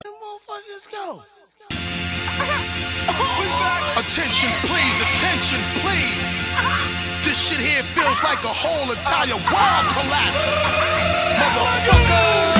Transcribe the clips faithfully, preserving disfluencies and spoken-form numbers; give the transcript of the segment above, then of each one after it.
them motherfuckers go? Attention please, attention please. This shit here feels like a whole entire world collapse. Motherfucker.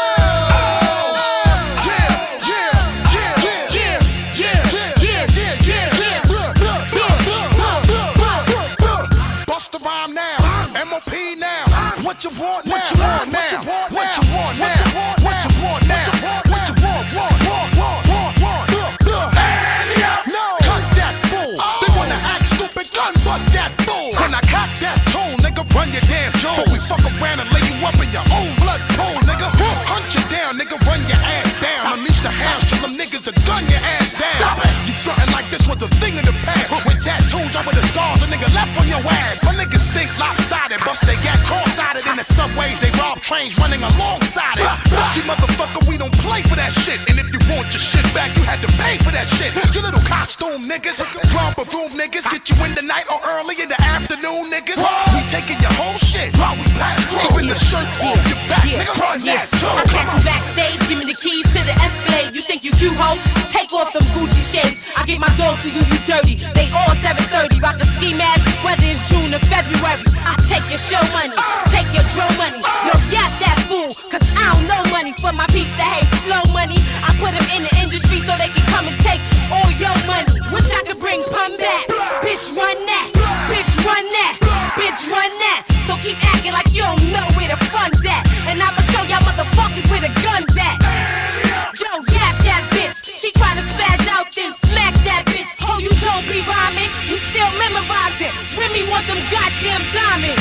What you want now? What you want now? What you want now? What you want now? What you want? Want? Want? Want? Want? Want? Handy up! No! Cut that fool! They wanna act stupid, gun butt that fool! When I cock that tool, nigga, run your damn jaw. Before we fuck around and lay you up in your own blood pool, nigga. Hunt you down, nigga, run your ass down. Unleash the hounds, tell them niggas to gun your ass down. Stop it! You frontin' like this was a thing in the past. With tattoos over the scars, a nigga left on your ass. My niggas think lopsided, bust they got cross-sided in the subways, they rob trains running alongside it. See, motherfucker, we don't play for that shit. And if you want your shit back, you had to pay for that shit. You little costume niggas, romper room niggas, get you in the night or early in the afternoon niggas. We taking your whole shit while we pass through. Even the shirt off your back, nigga, run that too. I catch you backstage, give me the keys to the Escalade. You think you cute, ho? Take off them Gucci shades. I get my dog to do you dirty. They all seven thirty, rock a ski mask, whether it's June or February. I take your show money, take your drill money. Yo, yap that fool, cause I don't know money. For my peeps that hate slow money, I put them in the industry so they can come and take all your money. Wish I could bring pun back. Bitch, run that. Bitch, run that. Bitch, run that. So keep acting like you don't know where the fun's at. And I'ma show y'all motherfuckers where the gun's at. Yo, yap that bitch. She tryna spaz out, then smack that bitch. Oh, you don't be rhyming, you still memorize it. Remy want them goddamn diamonds.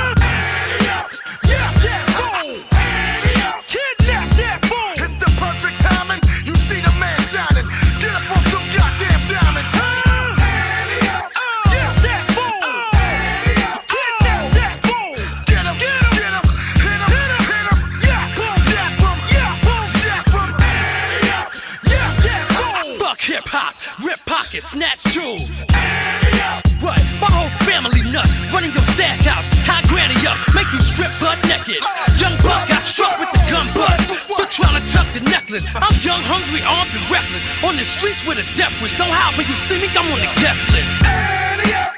Hip hop, rip pockets, snatch jewels. What? My whole family nuts, running your stash house, tie granny up, make you strip butt naked. Young buck got struck with the gun butt for trying to tuck the necklace. I'm young, hungry, armed and reckless, on the streets with a death wish. Don't howl when you see me, I'm on the guest list.